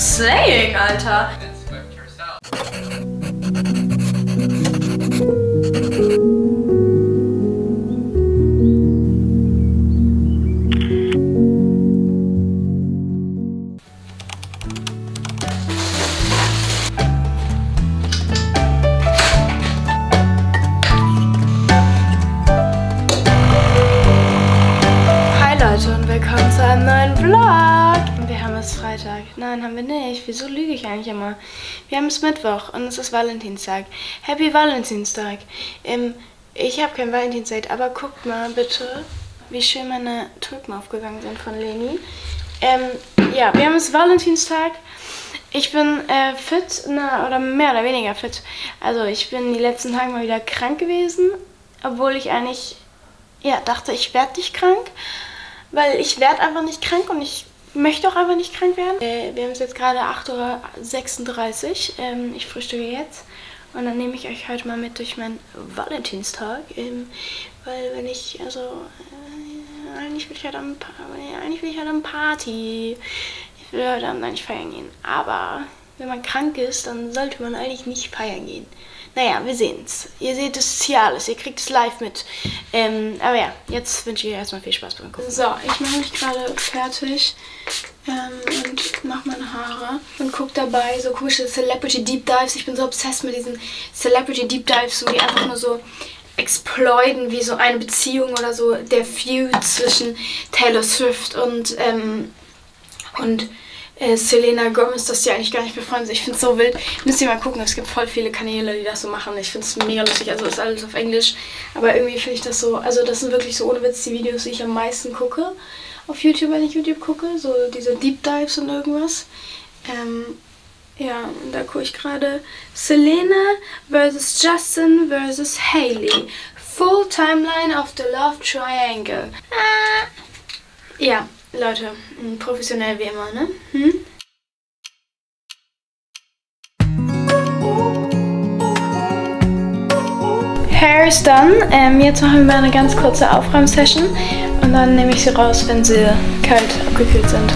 Slaying, Alter. Und willkommen zu einem neuen Vlog. Und wir haben es Freitag. Nein, haben wir nicht. Wieso lüge ich eigentlich immer? Wir haben es Mittwoch und es ist Valentinstag. Happy Valentinstag. Ich habe kein Valentinstag, aber guckt mal bitte, wie schön meine Tulpen aufgegangen sind von Leni. Ja, wir haben es Valentinstag. Ich bin fit, oder mehr oder weniger fit. Also ich bin die letzten Tage mal wieder krank gewesen, obwohl ich eigentlich dachte, ich werde nicht krank. Weil ich werde einfach nicht krank und ich möchte auch einfach nicht krank werden. Wir haben es jetzt gerade 8:36 Uhr. Ich frühstücke jetzt. Und dann nehme ich euch heute mal mit durch meinen Valentinstag. Weil wenn ich, eigentlich will ich heute am Party. Ich will heute Abend eigentlich feiern gehen. Aber wenn man krank ist, dann sollte man eigentlich nicht feiern gehen. Naja, wir sehen's. Ihr seht es hier alles, ihr kriegt es live mit. Aber ja, jetzt wünsche ich euch erstmal viel Spaß beim Gucken. So, ich mache mich gerade fertig und mache meine Haare und gucke dabei so komische Celebrity Deep Dives. Ich bin so obsessed mit diesen Celebrity Deep Dives, wo die einfach nur so exploiten, wie so eine Beziehung oder so, der Feud zwischen Taylor Swift und Selena Gomez, dass die eigentlich gar nicht befreundet sind. Ich finde es so wild. Müsst ihr mal gucken, es gibt voll viele Kanäle, die das so machen. Ich finde es mega lustig, also ist alles auf Englisch. Aber irgendwie finde ich das so, also das sind wirklich so ohne Witz die Videos, die ich am meisten gucke. Auf YouTube, wenn ich YouTube gucke, so diese Deep Dives und irgendwas. Ja, und da gucke ich gerade Selena versus Justin versus Hailey. Full Timeline of the Love Triangle. Ja. Leute, professionell wie immer, ne? Hair ist done. Jetzt machen wir mal eine ganz kurze Aufräumsession und dann nehme ich sie raus, wenn sie kalt abgekühlt sind.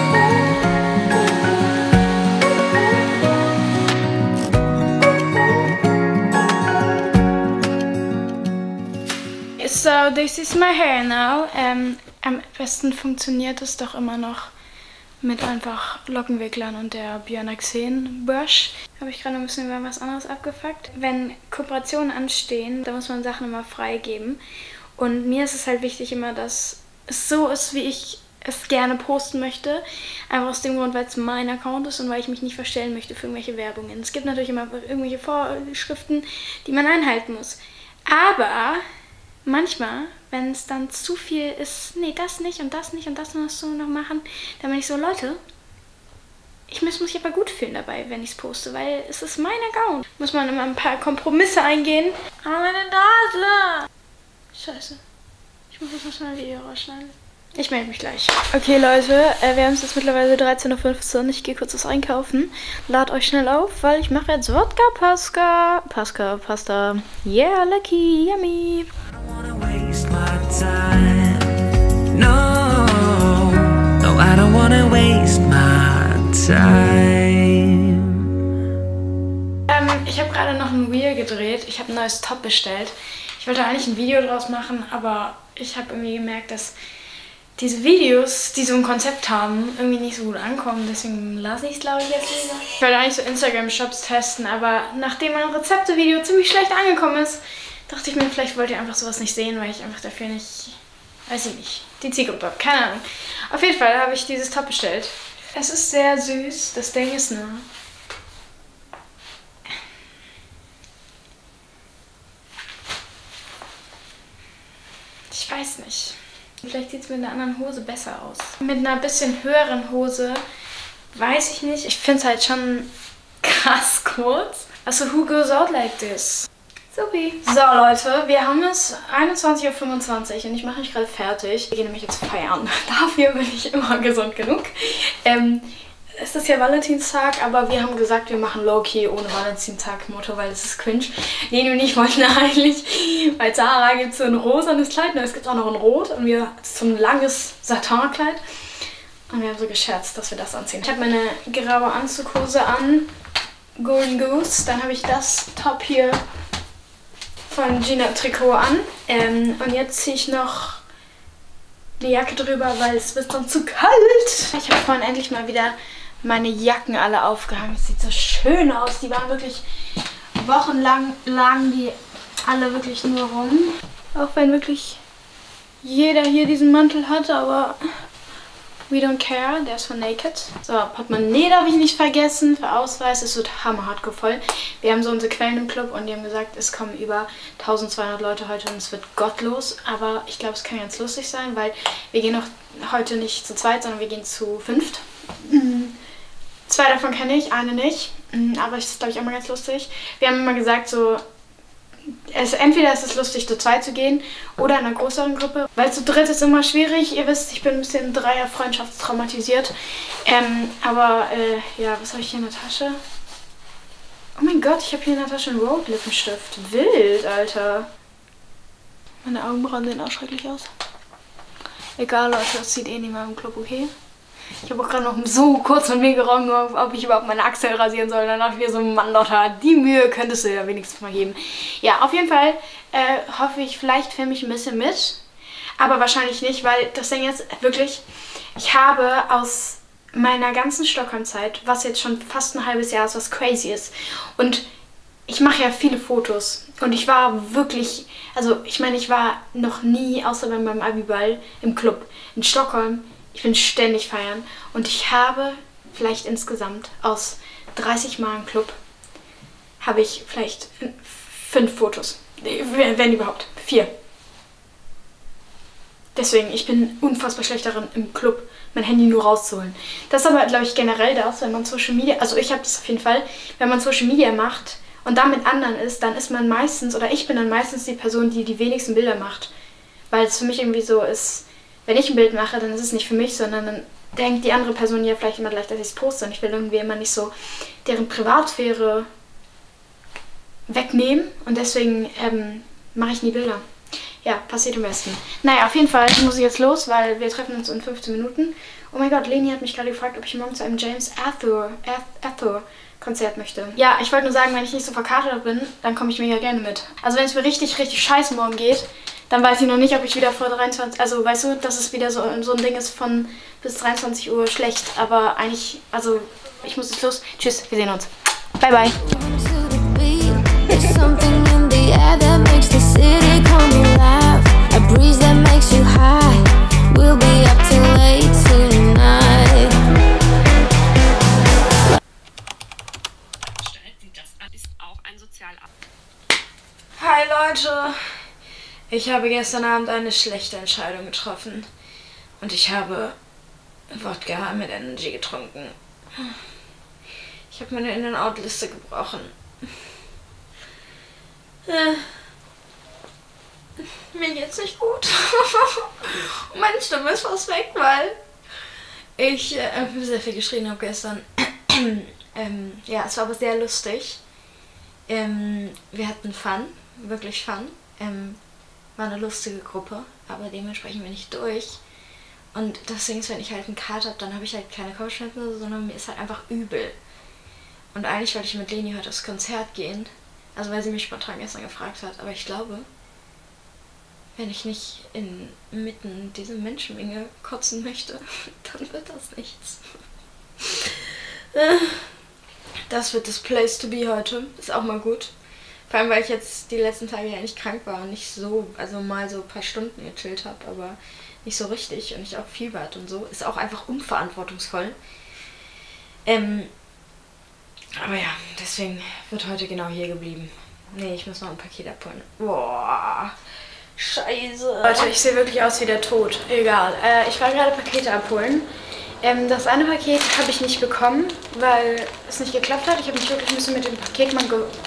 So, this is my hair now. Am besten funktioniert es doch immer noch mit einfach Lockenwicklern und der Bionaxen Brush. Habe ich gerade ein bisschen über was anderes abgefuckt. Wenn Kooperationen anstehen, dann muss man Sachen immer freigeben. Und mir ist es halt wichtig immer, dass es so ist, wie ich es gerne posten möchte. Einfach aus dem Grund, weil es mein Account ist und weil ich mich nicht verstellen möchte für irgendwelche Werbungen. Es gibt natürlich immer irgendwelche Vorschriften, die man einhalten muss. Aber manchmal, wenn es dann zu viel ist, nee, das nicht und das nicht und das musst du noch machen, dann bin ich so, Leute, ich muss mich aber gut fühlen dabei, wenn ich es poste, weil es ist mein Account. Muss man immer ein paar Kompromisse eingehen. Aber meine Nase! Scheiße. Ich muss jetzt mal schnell ein Video rausschneiden. Ich melde mich gleich. Okay, Leute, wir haben es jetzt mittlerweile 13:15 Uhr. Ich gehe kurz was einkaufen. Lad euch schnell auf, weil ich mache jetzt Wodka Pasta. Yeah, lucky, yummy. No, I don't wanna waste my time. Ich habe gerade noch ein Reel gedreht. Ich habe ein neues Top bestellt. Ich wollte eigentlich ein Video draus machen, aber ich habe irgendwie gemerkt, dass diese Videos, die so ein Konzept haben, irgendwie nicht so gut ankommen. Deswegen lasse ich es, glaube ich, jetzt lieber. Ich wollte eigentlich so Instagram-Shops testen, aber nachdem mein Rezepte-Video ziemlich schlecht angekommen ist, dachte ich mir, vielleicht wollt ihr einfach sowas nicht sehen, weil ich einfach dafür nicht, weiß ich nicht, die Zielgruppe habe. Keine Ahnung. Auf jeden Fall habe ich dieses Top bestellt. Es ist sehr süß. Das Ding ist nur, ich weiß nicht. Vielleicht sieht es mit einer anderen Hose besser aus. Mit einer bisschen höheren Hose, weiß ich nicht. Ich finde es halt schon krass kurz. Also, who goes out like this? Supi. So, Leute, wir haben es 21:25 Uhr und ich mache mich gerade fertig. Wir gehen nämlich jetzt feiern. Dafür bin ich immer gesund genug. Es ist ja Valentinstag, aber wir haben gesagt, wir machen Low-Key ohne Valentinstag-Motto, weil es ist cringe. Leni und ich wollten eigentlich, bei Zara gibt es so ein rosanes Kleid, es gibt auch noch ein Rot und wir so ein langes Satinkleid. Und wir haben so gescherzt, dass wir das anziehen. Ich habe meine graue Anzughose an, Golden Goose. Dann habe ich das Top hier von Gina Trikot an. Und jetzt ziehe ich noch die Jacke drüber, weil es wird sonst zu kalt. Ich habe vorhin endlich mal wieder meine Jacken alle aufgehangen. Es sieht so schön aus. Die waren wirklich wochenlang, lagen die alle wirklich nur rum. Auch wenn wirklich jeder hier diesen Mantel hat, aber we don't care. Der ist von Naked. So, Portemonnaie darf ich nicht vergessen. Für Ausweis. Es wird hammerhart voll. Wir haben so unsere Quellen im Club und die haben gesagt, es kommen über 1200 Leute heute und es wird gottlos. Aber ich glaube, es kann ganz lustig sein, weil wir gehen noch heute nicht zu zweit, sondern wir gehen zu fünft. 2 davon kenne ich, eine nicht. Aber es ist, glaube ich, auch mal ganz lustig. Wir haben immer gesagt, so, entweder ist es lustig, zu zweit zu gehen oder in einer größeren Gruppe. Weil zu dritt ist immer schwierig. Ihr wisst, ich bin ein bisschen Dreier-Freundschaftstraumatisiert. Ja, was habe ich hier in der Tasche? Oh mein Gott, ich habe hier in der Tasche einen Road-Lippenstift. Wild, Alter. Meine Augenbrauen sehen auch schrecklich aus. Egal, Leute, das sieht eh nicht mehr im Club, okay? Ich habe auch gerade noch so kurz mit mir gerungen, ob ich überhaupt meine Achseln rasieren soll. Dann dachte ich mir so, Mann, Lotta, die Mühe könntest du ja wenigstens mal geben. Ja, auf jeden Fall hoffe ich, vielleicht filme ich ein bisschen mit. Aber wahrscheinlich nicht, weil das Ding ist wirklich, ich habe aus meiner ganzen Stockholm-Zeit, was jetzt schon fast ein halbes Jahr ist, was crazy ist. Und ich mache ja viele Fotos. Und ich war wirklich, also ich meine, ich war noch nie, außer bei meinem Abiball, im Club in Stockholm. Ich bin ständig feiern und ich habe vielleicht insgesamt aus 30 Mal im Club habe ich vielleicht 5 Fotos, wenn überhaupt, 4. Deswegen, ich bin unfassbar schlecht darin, im Club mein Handy nur rauszuholen. Das ist aber, glaube ich, generell das, wenn man Social Media, also ich habe das auf jeden Fall, wenn man Social Media macht und da mit anderen ist, dann ist man meistens, oder ich bin dann meistens die Person, die die wenigsten Bilder macht. Weil es für mich irgendwie so ist, wenn ich ein Bild mache, dann ist es nicht für mich, sondern dann denkt die andere Person ja vielleicht immer gleich, dass ich es poste. Und ich will irgendwie immer nicht so deren Privatsphäre wegnehmen. Und deswegen mache ich nie Bilder. Ja, passiert am besten. Naja, auf jeden Fall muss ich jetzt los, weil wir treffen uns in 15 Minuten. Oh mein Gott, Leni hat mich gerade gefragt, ob ich morgen zu einem James Arthur Konzert möchte. Ja, ich wollte nur sagen, wenn ich nicht so verkatert bin, dann komme ich mega gerne mit. Also wenn es mir richtig, richtig scheiße morgen geht, dann weiß ich noch nicht, ob ich wieder vor 23... Also, weißt du, dass es wieder so ein Ding ist von bis 23 Uhr schlecht. Aber eigentlich... Also, ich muss jetzt los. Tschüss, wir sehen uns. Bye, bye. Hi, Leute. Ich habe gestern Abend eine schlechte Entscheidung getroffen. Und ich habe Wodka mit Energy getrunken. Ich habe meine In-and-Out-Liste gebrochen. Mir geht's nicht gut. Meine Stimme ist fast weg, weil ich sehr viel geschrien habe gestern. Ja, es war aber sehr lustig. Wir hatten Fun, wirklich Fun. War eine lustige Gruppe, aber dementsprechend bin ich durch. Und das Ding ist, wenn ich halt einen Kater habe, dann habe ich halt keine Kopfschmerzen, sondern mir ist halt einfach übel. Und eigentlich wollte ich mit Leni heute aufs Konzert gehen, also weil sie mich spontan gestern gefragt hat. Aber ich glaube, wenn ich nicht inmitten dieser Menschenmenge kotzen möchte, dann wird das nichts. Das wird das Place to be heute. Ist auch mal gut. Vor allem, weil ich jetzt die letzten Tage ja nicht krank war und nicht so, also mal so ein paar Stunden gechillt habe, aber nicht so richtig und ich auch Fieber hatte und so. Ist auch einfach unverantwortungsvoll. Aber ja, deswegen wird heute genau hier geblieben. Nee, ich muss noch ein Paket abholen. Boah, scheiße. Leute, ich sehe wirklich aus wie der Tod. Egal. Ich war gerade Pakete abholen. Das eine Paket habe ich nicht bekommen, weil es nicht geklappt hat. Ich habe mich wirklich ein bisschen mit dem Paketmann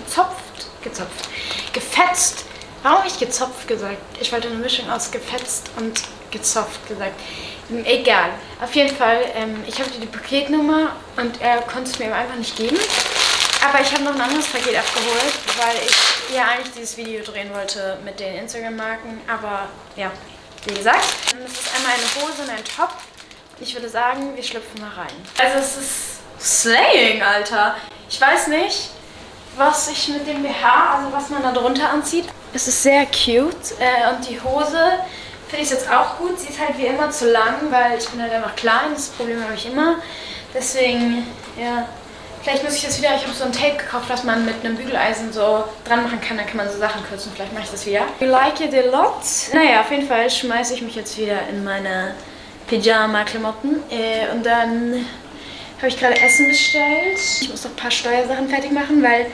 gefetzt. Warum habe ich gezopft gesagt? Ich wollte eine Mischung aus gefetzt und gezopft gesagt. Egal. Auf jeden Fall, ich habe die Paketnummer und er konnte es mir einfach nicht geben. Aber ich habe noch ein anderes Paket abgeholt, weil ich ja eigentlich dieses Video drehen wollte mit den Instagram-Marken. Aber ja, wie gesagt, es ist einmal eine Hose und ein Top. Ich würde sagen, wir schlüpfen mal rein. Also es ist Slaying, Alter. Ich weiß nicht, was ich mit dem BH, also was man da drunter anzieht. Es ist sehr cute und die Hose finde ich jetzt auch gut. Sie ist halt wie immer zu lang, weil ich bin halt einfach klein. Das Problem habe ich immer. Deswegen, ja, vielleicht muss ich das wieder, ich habe so ein Tape gekauft, was man mit einem Bügeleisen so dran machen kann. Dann kann man so Sachen kürzen. Vielleicht mache ich das wieder. You like it a lot? Naja, auf jeden Fall schmeiße ich mich jetzt wieder in meine Pyjama-Klamotten. Und dann habe ich gerade Essen bestellt. Ich muss noch ein paar Steuersachen fertig machen, weil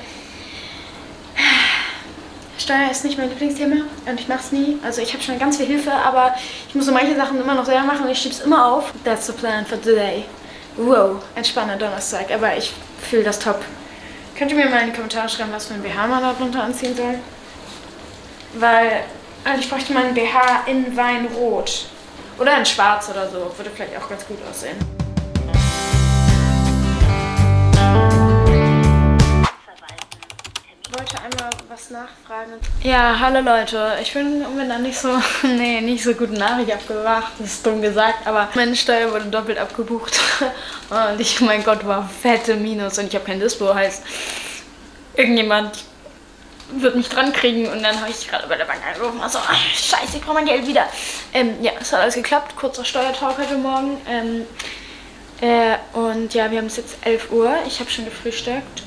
Steuer ist nicht mein Lieblingsthema und ich mache es nie. Also ich habe schon ganz viel Hilfe, aber ich muss so manche Sachen immer noch selber machen und ich schiebe es immer auf. That's the plan for today. Wow, entspannender Donnerstag, aber ich fühle das top. Könnt ihr mir mal in die Kommentare schreiben, was für ein BH man da drunter anziehen soll? Weil ich bräuchte mal einen BH in Weinrot. Oder in Schwarz oder so. Würde vielleicht auch ganz gut aussehen. Ich wollte einmal was nachfragen. Ja, hallo Leute. Ich bin dann nicht so, nicht so gute Nachricht abgebracht. Das ist dumm gesagt, aber meine Steuer wurde doppelt abgebucht. Und ich, mein Gott, war fette Minus und ich habe kein Dispo. Heißt, irgendjemand wird mich dran kriegen und dann habe ich gerade bei der Bank angerufen. Also, scheiße, ich brauche mein Geld wieder. Ja, es hat alles geklappt. Kurzer Steuertalk heute Morgen. Und ja, wir haben es jetzt 11 Uhr. Ich habe schon gefrühstückt.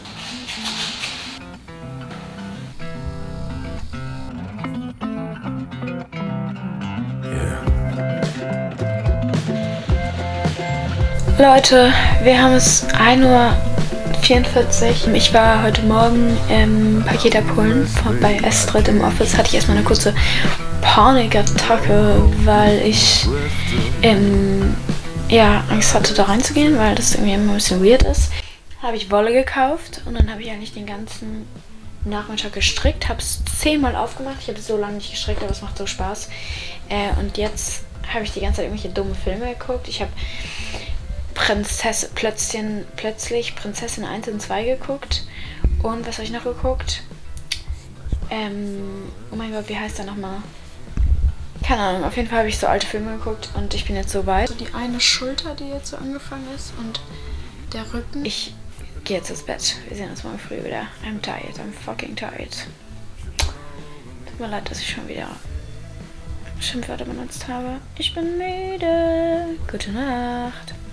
Leute, wir haben es 1:44 Uhr. Ich war heute Morgen Paket abholen bei Astrid im Office. Hatte ich erstmal eine kurze Panikattacke, weil ich Angst hatte, da reinzugehen, weil das irgendwie immer ein bisschen weird ist. Habe ich Wolle gekauft und dann habe ich eigentlich den ganzen Nachmittag gestrickt. Habe es 10-mal aufgemacht. Ich habe so lange nicht gestrickt, aber es macht so Spaß. Und jetzt habe ich die ganze Zeit irgendwelche dumme Filme geguckt. Ich habe plötzlich Prinzessin 1 und 2 geguckt. Und was habe ich noch geguckt? Oh mein Gott, wie heißt der nochmal? Keine Ahnung, auf jeden Fall habe ich so alte Filme geguckt und ich bin jetzt so weit. Also die eine Schulter, die jetzt so angefangen ist und der Rücken. Ich gehe jetzt ins Bett. Wir sehen uns morgen früh wieder. I'm tired, I'm fucking tired. Tut mir leid, dass ich schon wieder Schimpfwörter benutzt habe. Ich bin müde. Gute Nacht.